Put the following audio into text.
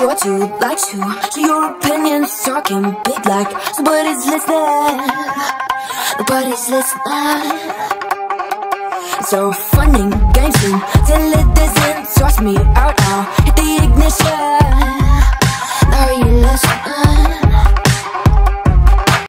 what you like to. So your opinions talking big like somebody's listening. Nobody's listening. So fun and games until it doesn't toss me out now.